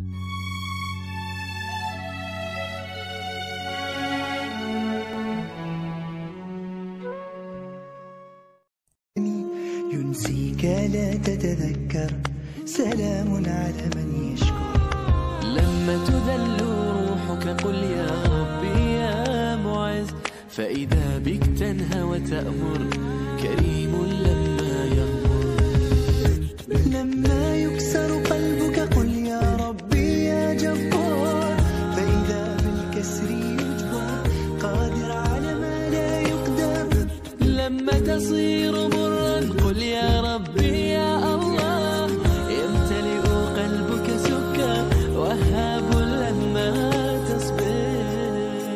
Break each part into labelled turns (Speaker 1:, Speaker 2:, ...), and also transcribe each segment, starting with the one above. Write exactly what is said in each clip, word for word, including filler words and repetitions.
Speaker 1: ينسيك لا تتذكر، سلام على من يشكو.
Speaker 2: لما تذل روحك قل يا ربي يا معز، فإذا بك تنهى وتأمر، كريم لما يغمر.
Speaker 1: لما يكسر قلبك قل يا ربي يا جبار، فإذا بالكسر يجبر، قادر على ما لا يقدر.
Speaker 2: لما تصير مرا قل يا ربي يا الله، يمتلئ قلبك سكر، وهاب لما تصبر.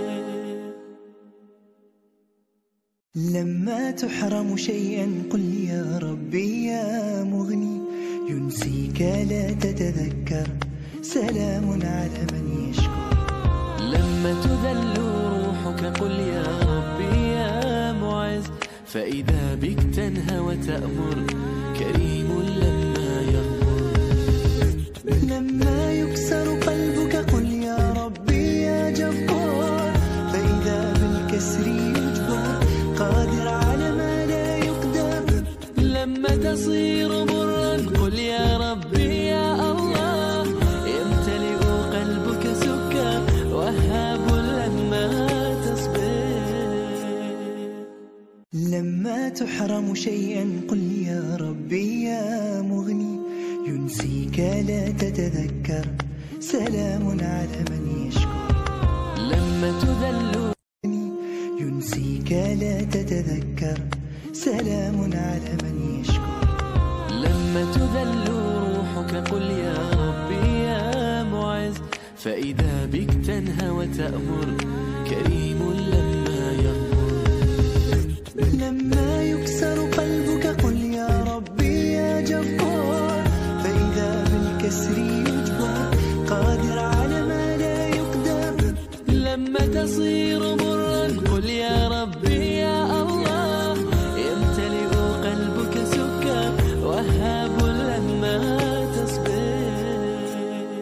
Speaker 1: لما تحرم شيئا قل يا ربي يا مغني، ينسيك لا تتذكر، سلام على من يشكو.
Speaker 2: لما تذل روحك قل يا ربي يا معز، فإذا بك تنهى وتأمر، كريم لما يغمر.
Speaker 1: لما يكسر قلبك قل يا ربي يا جبار، فإذا بالكسر يجبر، قادر على ما لا يقدر.
Speaker 2: لما تصير مرا قل يا ربي يا الله، يمتلئ قلبك سكر، وهاب لما تصبر.
Speaker 1: لما تحرم شيئا قل يا ربي يا مغني، ينسيك لا تتذكر، سلام على من يشكو.
Speaker 2: لما تذل
Speaker 1: ينسيك لا تتذكر، سلام على من يشكو.
Speaker 2: لما تذل روحك قل يا ربي يا معز، فإذا بك تنهى وتأمر، كريم لما يغمر.
Speaker 1: لما يكسر قلبك قل يا ربي يا جبار، فإذا بالكسر يجبر، قادر على ما لا يقدر.
Speaker 2: لما تصير مرا قل يا ربي يا الله، يمتلئ قلبك سكر، وهاب لما تصبر.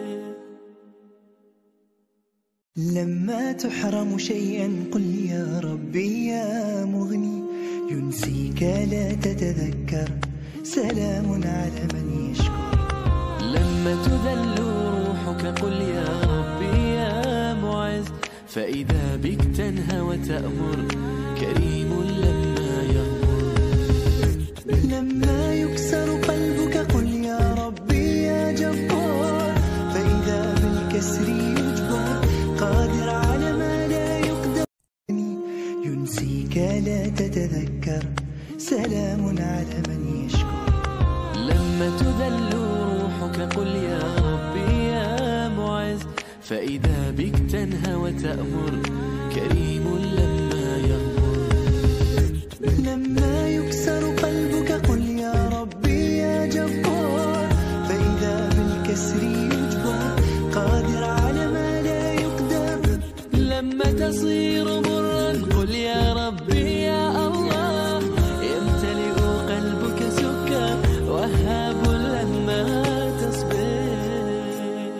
Speaker 1: لما تحرم شيئا قل يا ربي يا مغني، ينسيك لا تتذكر، سلام على من يشكو.
Speaker 2: لما تذل روحك قل يا ربي يا معز، فإذا بك تنهى وتأمر، كريم لما يغمر.
Speaker 1: لما يكسر قلبك قل يا ربي يا جبار، فإذا بالكسر يجبر، قادر على ما لا يقدر. ينسيك لا تتذكر، سلام على من يشكو.
Speaker 2: لما تذل روحك قل يا ربي يا معز، فإذا بك تنهى وتأمر، كريم لما يغمر.
Speaker 1: لما يكسر قلبك قل يا ربي يا جبار، فإذا بالكسر يجبر، قادر على ما لا يقدر.
Speaker 2: لما تصير مرا قل يا ربي يا الله، يمتلئ قلبك سكر، وهاب لما تصبر.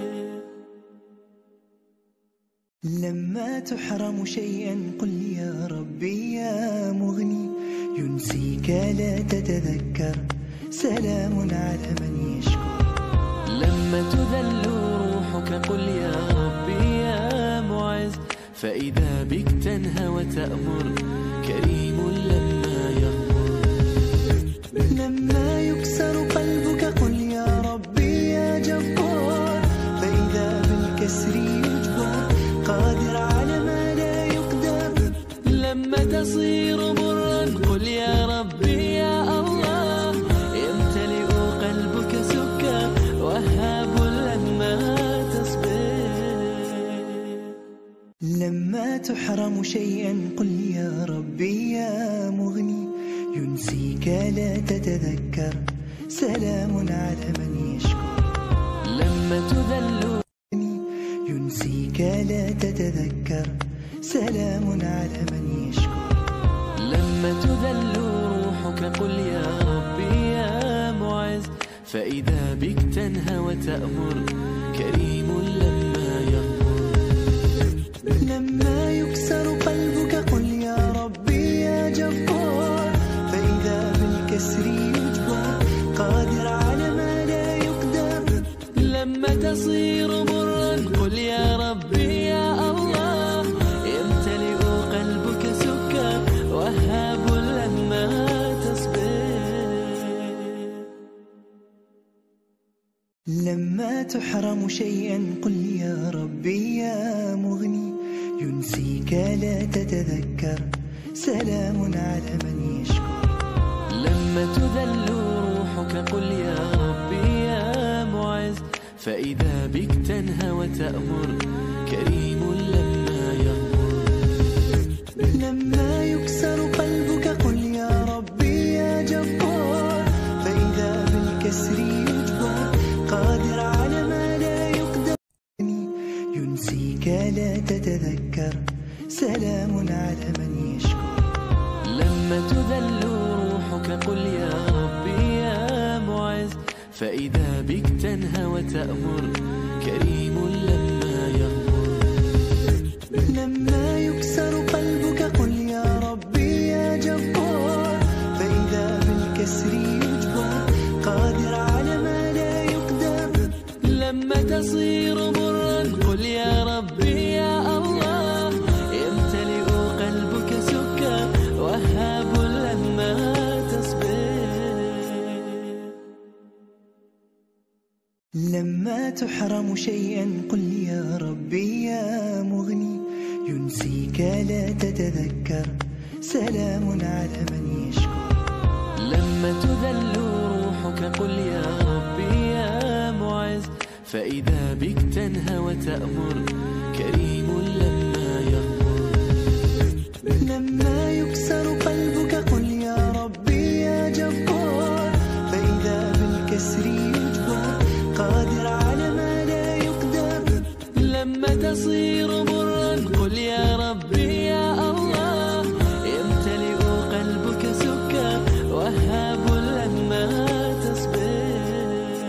Speaker 1: لما تحرم شيئا قل يا ربي يا مغني، ينسيك لا تتذكر، سلام على من يشكو.
Speaker 2: لما تذل روحك قل يا ربي يا معز، فإذا بك تنهى وتأمر، كريم لما يغمر.
Speaker 1: لما يكسر قلبك قل يا ربي يا جبار، فإذا بالكسر يجبر، قادر على ما لا يقدر.
Speaker 2: لما تصير مرا قل يا ربي يا الله، يمتلئ قلبك سكر، وهاب لما تصبر.
Speaker 1: لما تحرم شيئا قل يا ربي يا مغني، ينسيك لا تتذكر، سلام على من يشكو.
Speaker 2: لما تذل
Speaker 1: ينسيك لا تتذكر، سلام على من يشكو.
Speaker 2: لما تذل روحك قل يا ربي يا معز، فإذا بك تنهى وتأمر، كريم لما تصير مرا قل يا ربي يا الله. يمتلئ قلبك سكر وهاب لما تصبر.
Speaker 1: لما تحرم شيئا قل يا ربي يا مغني، ينسيك لا تتذكر سلام على من يشكر.
Speaker 2: لما تذل روحك قل يا ربي يا معز، فإذا بك تنهى وتأمر كريم لما يغمر.
Speaker 1: لما يكسر قلبك قل يا ربي يا جبار، فإذا بالكسر يجبر قادر على ما لا يقدر. ينسيك لا تتذكر سلام على من يشكر.
Speaker 2: لما تذل روحك قل يا ربي يا معز، فإذا بك تنهى وتأمر كريم لما يغمر.
Speaker 1: لما يكسر قلبك قل يا ربي يا جبار، فإذا بالكسر يجبر قادر على ما لا يقدر.
Speaker 2: لما تصير مرا قل يا ربي يا الله. يمتلئ قلبك سكر وهاب لما تصبر.
Speaker 1: لما تحرم شيئا قل يا ربي يا مغني، ينسيك لا تتذكر سلام على من يشكر.
Speaker 2: لما تذل روحك قل يا ربي يا معز، فإذا بك تنهى وتأمر كريم لما يغمر.
Speaker 1: لما يكسر قلبك قل يا ربي يا جبار، فإذا بالكسر يجبر قادر على ما لا يقدر.
Speaker 2: لما تصير مرا قل يا ربي يا الله. يمتلئ قلبك سكر وهاب لما تصبر.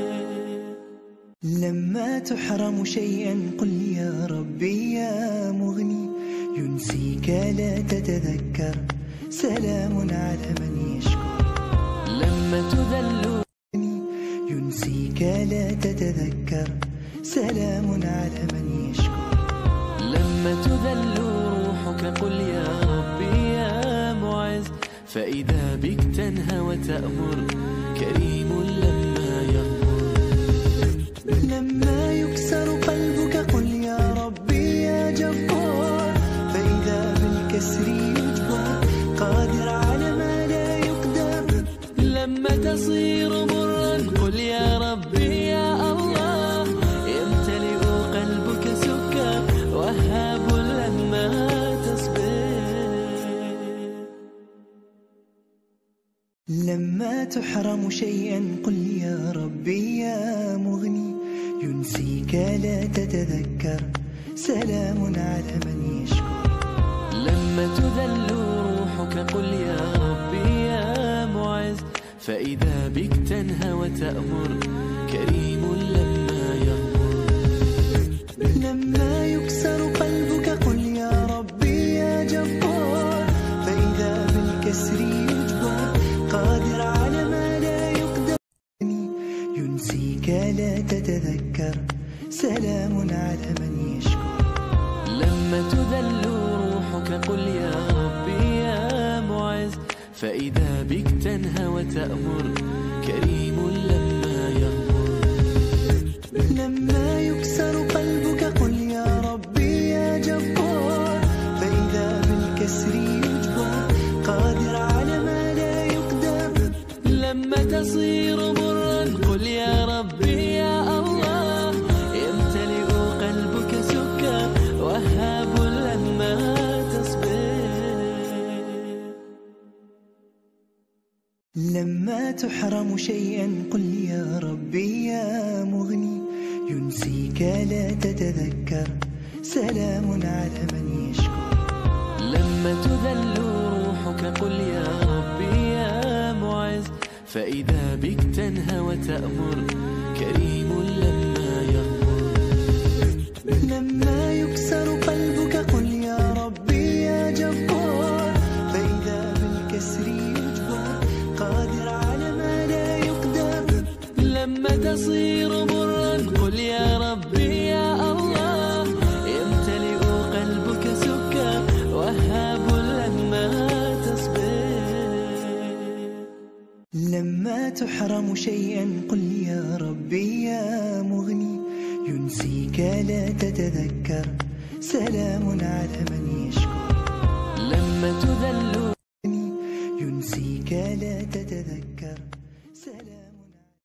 Speaker 1: لما تحرم شيئا قل يا ربي يا مغني، ينسيك لا تتذكر سلام على من يشكر.
Speaker 2: لما تذل
Speaker 1: ينسيك لا تتذكر سلام على من يشكر.
Speaker 2: لما تذل روحك قل يا ربي يا معز، فإذا بك تنهى وتأمر كريم لما يغمر.
Speaker 1: لما يكسر قلبك قل يا ربي يا جبار، فإذا بالكسر يجبر قادر على ما لا يقدر.
Speaker 2: لما تصير مرا قل يا ربي يا الله. يمتلئ قلبك سكر وهاب لما تصبر.
Speaker 1: لما تحرم شيئا قل يا ربي يا مغني، ينسيك لا تتذكر سلام على من يشكر.
Speaker 2: لما تذل روحك قل يا ربي يا معز، فإذا بك تنهى وتأمر كريم لما يغمر.
Speaker 1: لما يكسر قلبك قل يا ربي يا جبار، فإذا بالكسر يجبر قادر على ما لا يقدر. ينسيك لا تتذكر سلام على من يشكر.
Speaker 2: لما تذل روحك قل يا ربي يا معز، فإذا بك تنهى وتأمر كريم لما يغمر.
Speaker 1: لما يكسر قلبك قل يا ربي يا جبار، فإذا بالكسر يجبر قادر على ما لا يقدر.
Speaker 2: لما تصير مرا قل يا ربي يا الله. يمتلئ قلبك سكر وهاب لما تصبر.
Speaker 1: لما تحرم شيئا قل يا ربي يا مغني، ينسيك لا تتذكر سلام على من يشكر.
Speaker 2: لما تذل روحك قل يا ربي يا معز، فإذا بك تنهى وتأمر كريم لما يغمر.
Speaker 1: لما يكسر قلبك قل يا ربي يا جبار، فإذا بالكسر يجبر قادر على ما لا يقدر.
Speaker 2: لما تصير مرا قل يا
Speaker 1: تحرم شيئا قل يا ربي يا مغني ينسيك لا تتذكر سلام على من يشكر.
Speaker 2: لما تذل
Speaker 1: ينسيك لا تتذكر